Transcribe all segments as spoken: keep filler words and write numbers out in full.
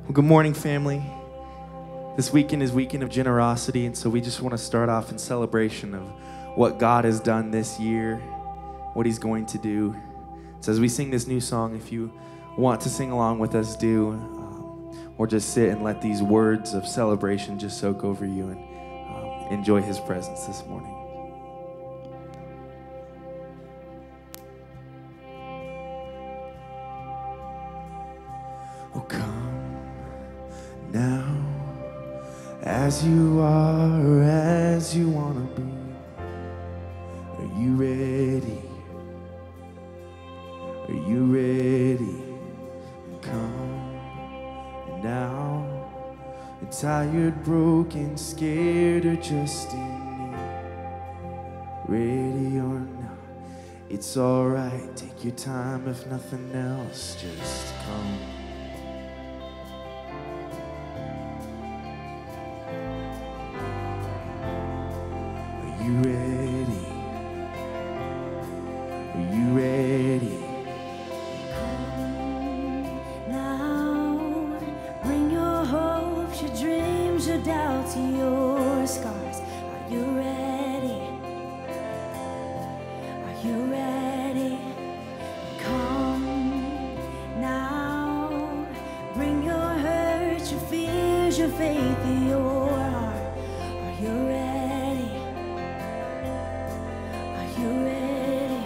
Well, good morning, family. This weekend is Weekend of Generosity, and so we just want to start off in celebration of what God has done this year, what He's going to do. So as we sing this new song, if you want to sing along with us, do, um, or just sit and let these words of celebration just soak over you and um, enjoy His presence this morning. Oh, come now, as you are, as you want to be. Are you ready? Are you ready? Come now. You're tired, broken, scared, or just in need. Ready or not, it's alright. Take your time, if nothing else, just come. Are you ready? Are you ready? Come now, bring your hopes, your dreams, your doubts, your scars. Are you ready? Are you ready? Come now, bring your hurts, your fears, your faith, your heart. Are you ready? You ready?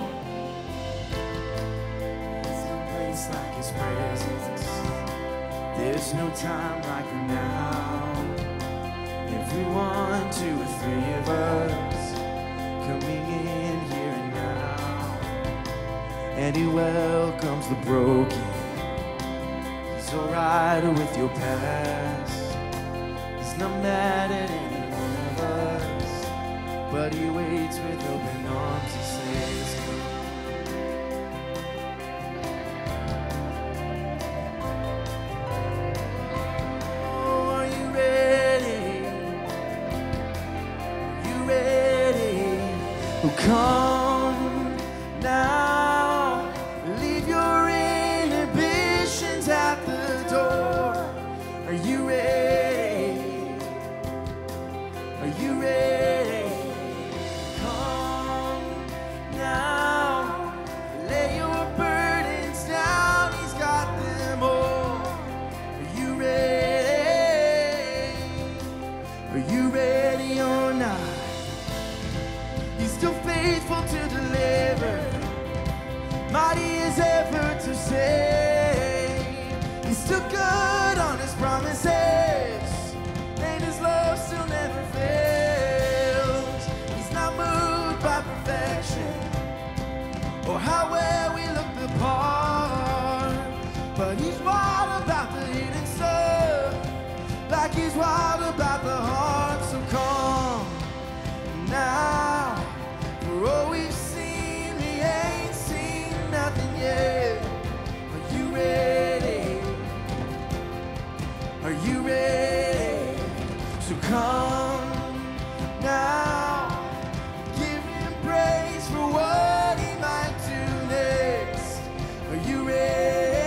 There's no place like His presence. There's no time like now. Everyone, two or three of us, coming in here and now. And He welcomes the broken. He's alright with your past. He's not mad at any one of us, but He waits with open arms and says, come. Oh, are you ready? Are you ready? Oh, come now. Leave your inhibitions at the door. Are you ready? Are you ready? To deliver, mighty as ever to save. He's still good on His promises, and His love still never fails. He's not moved by perfection or how well we look the part, but He's wild about the hidden stuff, like He's wild about the heart. So come now. For all we've seen, we ain't seen nothing yet. Are you ready? Are you ready? So come now, give Him praise for what He might do next. Are you ready?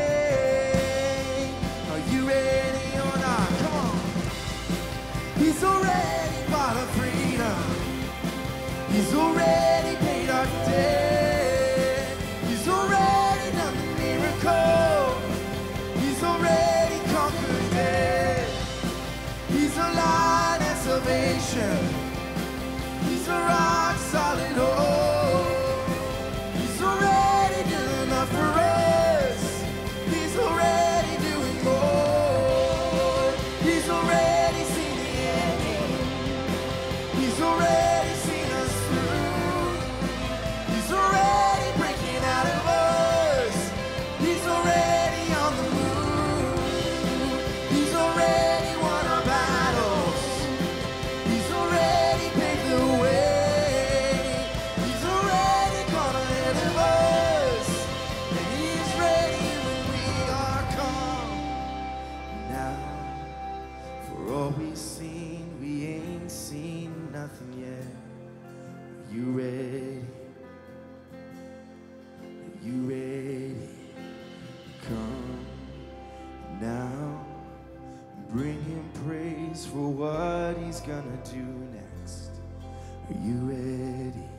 Are you ready or not? Come on. He's already bought our freedom. He's already paid our debt. He's already done the miracle. He's already conquered death. He's a light and salvation. He's a rock solid hope. He's already done enough for us. He's already doing more. He's already seen the ending. He's already seen us through. He's already breaking out of us. He's already on the move. He's already won our battles. He's already paved the way. He's already gone ahead of us. And He's ready when we are come. Now, for all we've seen, we ain't seen nothing yet. Are you ready? Are you ready? Come now. Bring him praise for what he's gonna do next. Are you ready?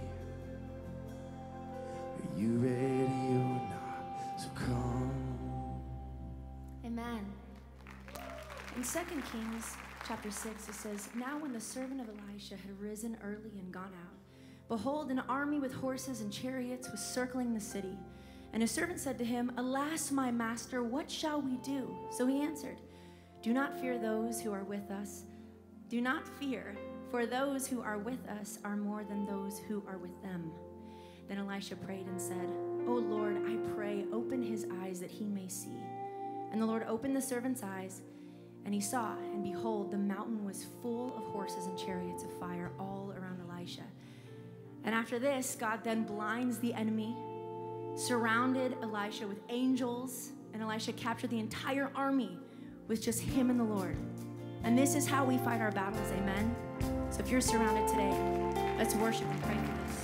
Are you ready or not? So come. Amen. In Second Kings chapter six, it says, "Now when the servant of Elisha had risen early and gone out, behold, an army with horses and chariots was circling the city. And his servant said to him, 'Alas, my master, what shall we do?' So he answered, 'Do not fear those who are with us. Do not fear, for those who are with us are more than those who are with them.' Then Elisha prayed and said, 'O Lord, I pray, open his eyes that he may see.' And the Lord opened the servant's eyes, and he saw, and behold, the mountain was full of horses and chariots of fire all around Elisha. And after this, God then blinds the enemy, surrounded Elisha with angels, and Elisha captured the entire army with just him and the Lord. And this is how we fight our battles, amen? So if you're surrounded today, let's worship and pray for this.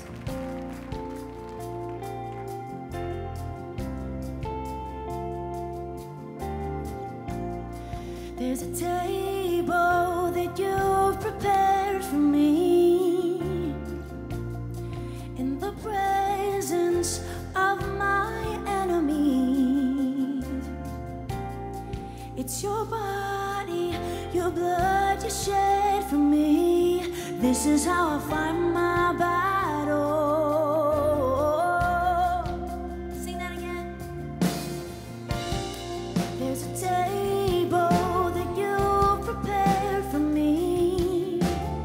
There's a table that you've prepared for me in the presence of my enemies. It's your body, your blood you shed for me. This is how I fight my battle. Sing that again. There's a table that you prepared for me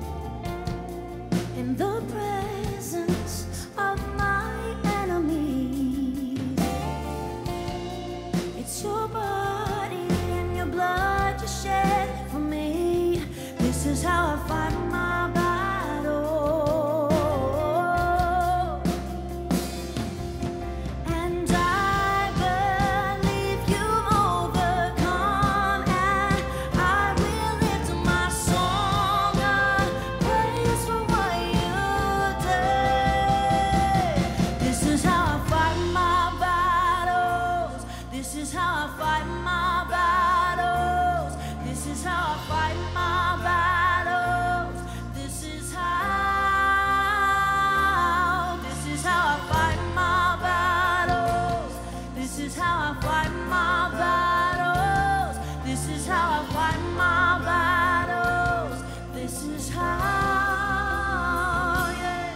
in the presence of my enemies. It's your body and your blood you shed for me. This is how I fight my battle. And I believe you've overcome, and I will lift my song of praise for what you did. This is how I fight my battles. This is how I fight my battles. This is how I fight my battles. This is how. This is how I fight my battles. This is how I fight my battles. This is how I fight my battles. This is how. Yeah.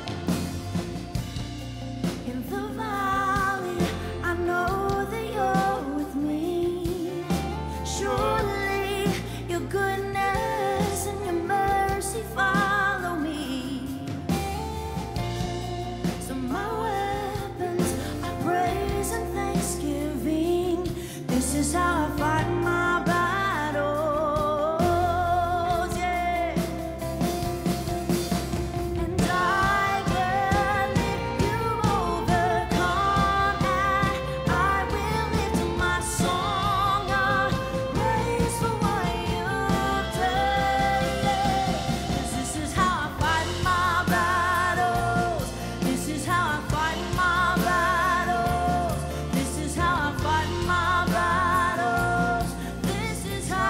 In the valley, I know that you're with me. Surely your goodness and your mercy follow me. So my weapons are praise and thanksgiving. This is how I fight my battles. Yeah. And I believe you've overcome, and I will lift my song of praise for what you've done. Yeah. 'Cause this is how I fight my battles. This is how I fight my battles. This is how I fight my battles. This is how.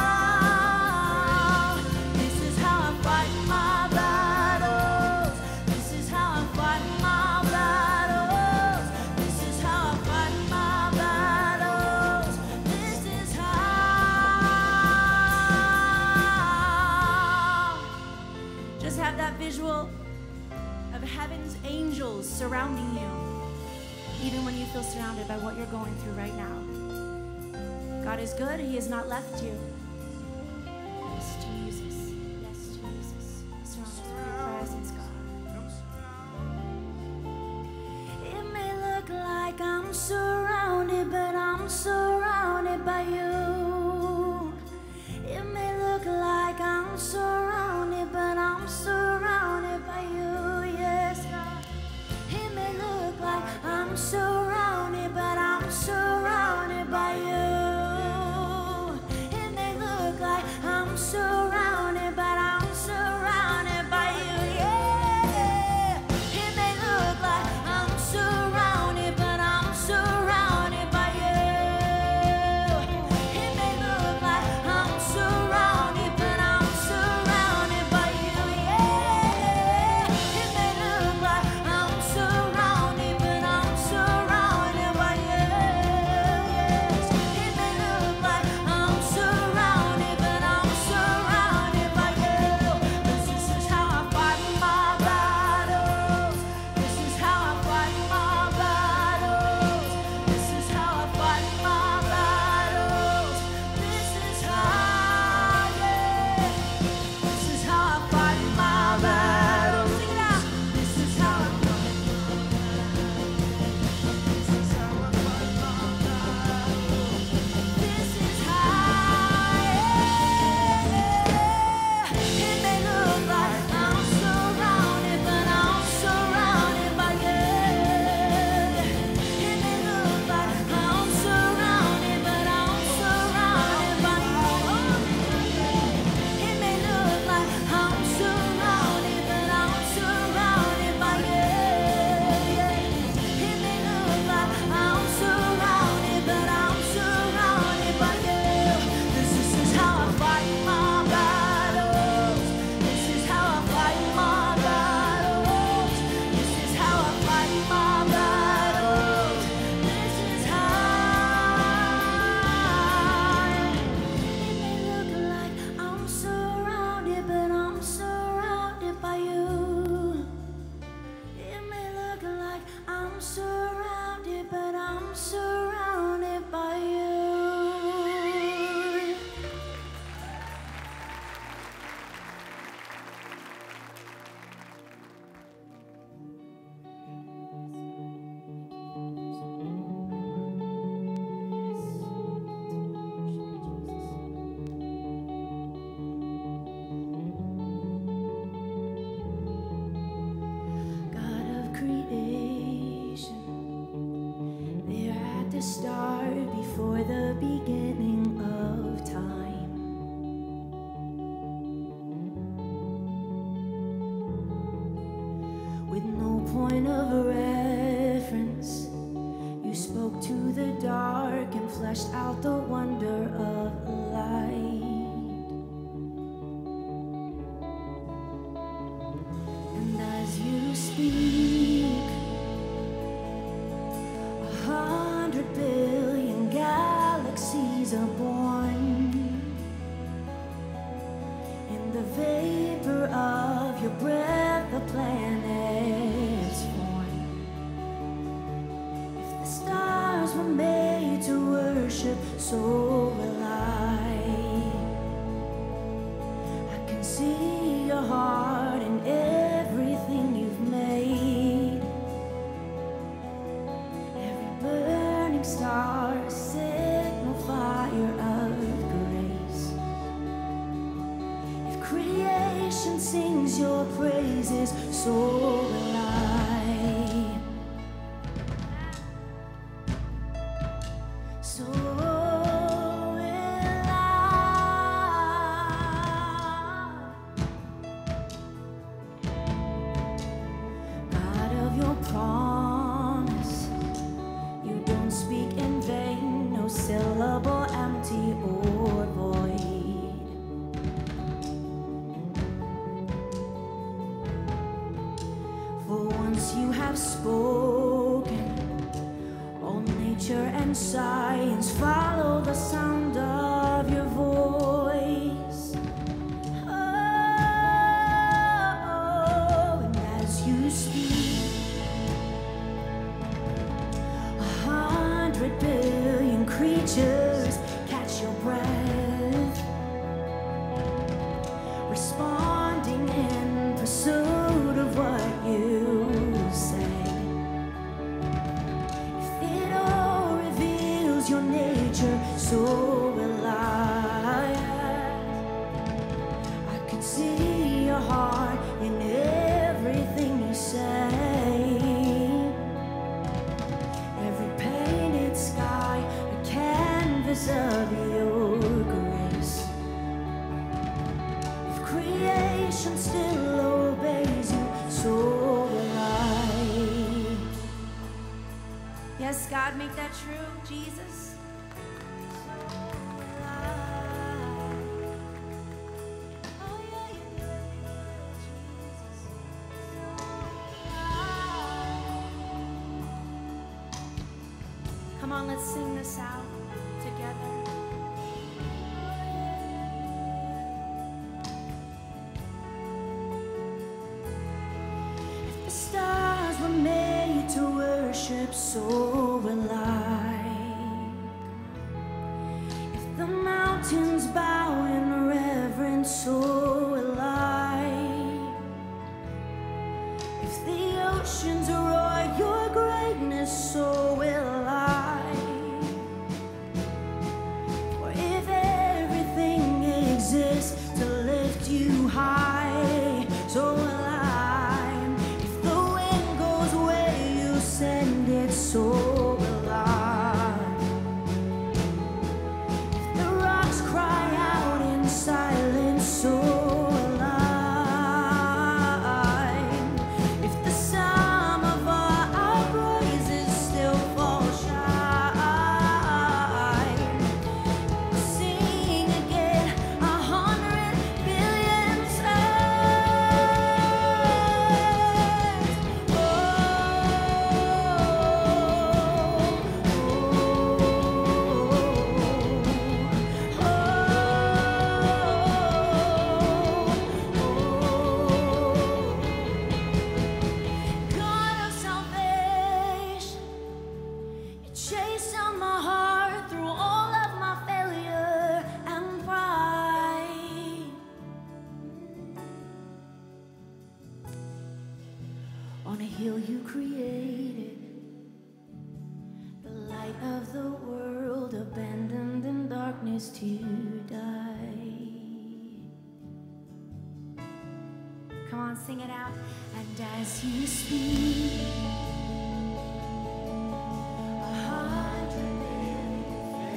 This is how I fight my battles. This is how I fight my battles. This is how I fight my battles. This is how. Just have that visual of heaven's angels surrounding you, even when you feel surrounded by what you're going through right now. God is good. He has not left you. Yes, Jesus. Yes, Jesus. Surround us with your presence, God. It may look like I'm surrounded, but I'm surrounded by you. It may look like I'm surrounded, but I'm surrounded by you. Yes, God. It may look like I'm surrounded, but I'm surrounded by you. It may look like I'm surrounded, before the beginning of time. With no point of reference, you spoke to the dark and fleshed out the wonder of light. And as you speak, a hundred billion galaxies are born. In the vapor of your breath, the planets form. If the stars were made to worship, so will I. I can see your heart in everything you've made. Every burning star, a signal fire of grace. If creation sings your praises, so will I. So will I. God of your promise, you don't speak in vain, no syllable empty or void. For once you have spoken, all nature and science follow the sound of your voice. Oh, and as you speak, a hundred billion creatures catch your breath, responding in pursuit of what you say. If it all reveals your nature, so will I. I can see your heart in everything you say. Every painted sky, a canvas of your grace. If creation still obeys you, so will I. Yes, God, make that true, Jesus. So will I. Oh, yeah, yeah, yeah, Jesus. So will I. Come on, let's sing this out together. If the stars were made to worship, so will I. If the mountains bow in reverence, so will I. If the oceans roar your greatness, so will I. For if everything exists to lift you high, so will I. If the wind goes where you send it, so will I. If the rocks cry out in silence, so will I. If the sum of all our praises still falls short, I'll sing again a hundred billion times. God of salvation, you chase down my heart through all of my failure and pride. On a hill you created, the light of the world, abandoned in darkness to die. Come on, sing it out. And as you speak, a hundred billion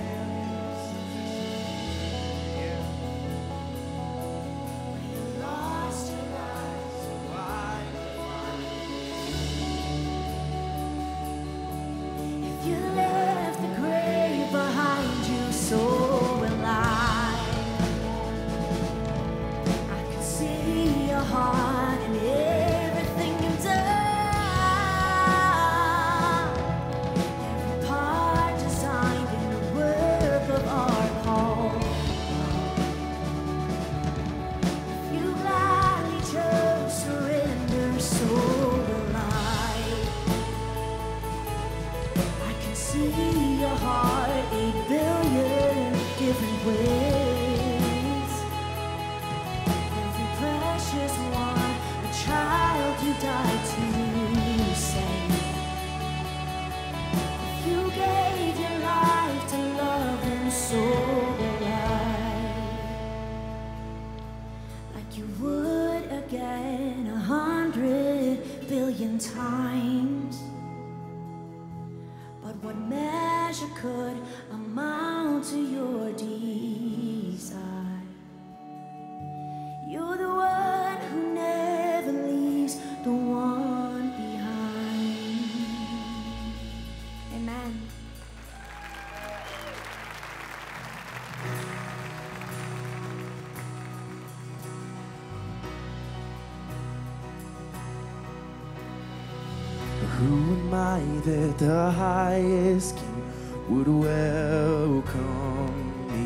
Who am I that the highest King would welcome me?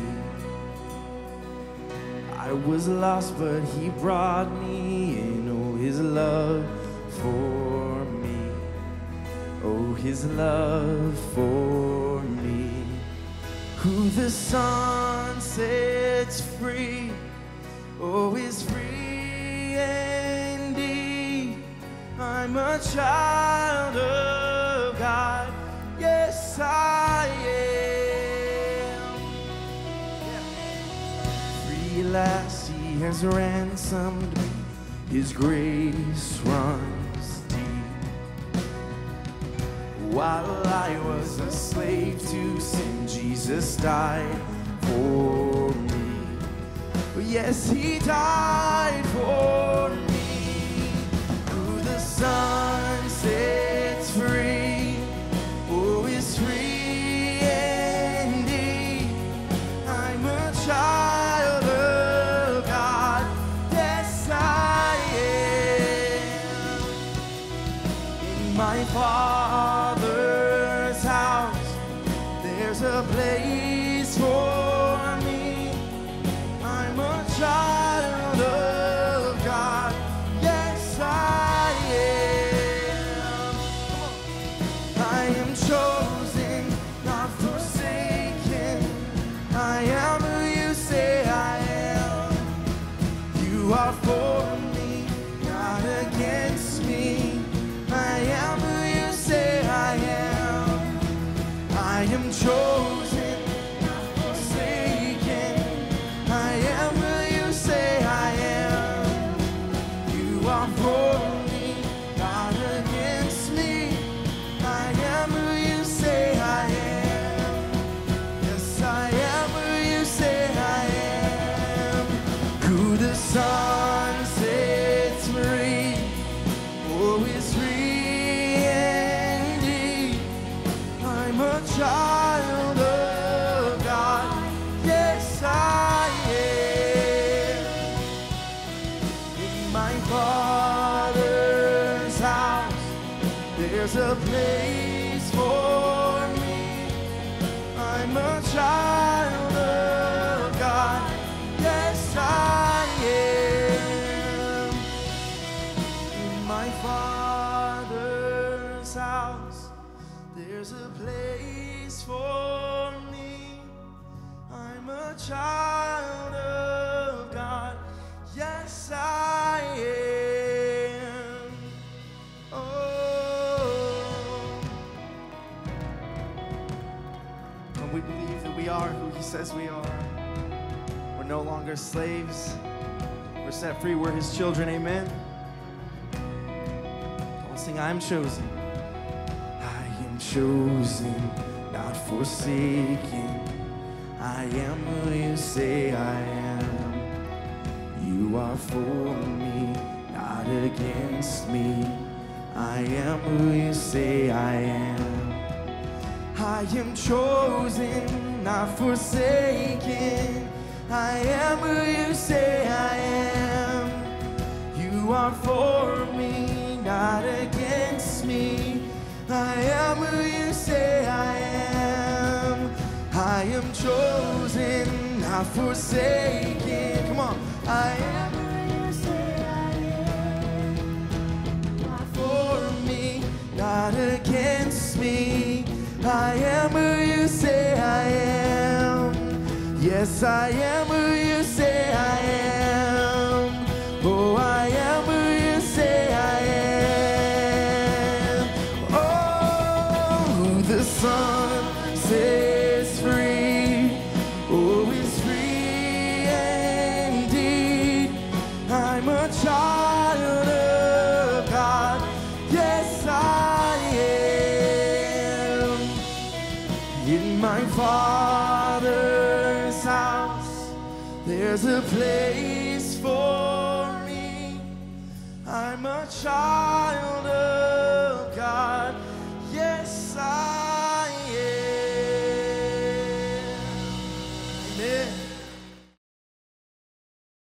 I was lost, but he brought me in. Oh, his love for me. Oh, his love for me. Who the Son sets free, oh, is free indeed. I'm a child of God. Yes, I am. Free at last, he has ransomed me. His grace runs deep. While I was a slave to sin, Jesus died for me. Yes, he died for me. Who the Son sets free, oh, is free indeed. I'm a child of God. Yes, I am. In my Father's house, there's a place for me. I'm a child of God. Yes, I am. I am chosen, not forsaken. I am who you say I am. You are for me, not against me. I am who you say I am. I am chosen, not forsaken. I am who you say I am. You are for me, not against me. I am who you say I am. Yes, I am who you say I am. Who the Son sets free, oh, is free indeed. I'm a child of God. Yes, I am. In my Father's house, there's a place for me. I'm a child of God. Yes, I am. In my Father's house, there's a place for me. I'm a child of God. Yes, I am. Oh. And we believe that we are who he says we are. We're no longer slaves. We're set free. We're his children. Amen. Don't sing, I'm chosen. I am chosen, not forsaken. I am who you say I am. You are for me, not against me. I am who you say I am. I am chosen, not forsaken. I am who you say I am. You are for me, not against me. I am who you say I am. I am chosen, not forsaken. Come on. I am who you say I am. You are for me, not against me. I am who you say I am. Yes, I am who you say I am. Oh, I am who you say I am. Oh, who the Son sets free, oh, is free indeed. I'm a child of God. Yes, I am. In my Father's house, there's a place for me. I'm a child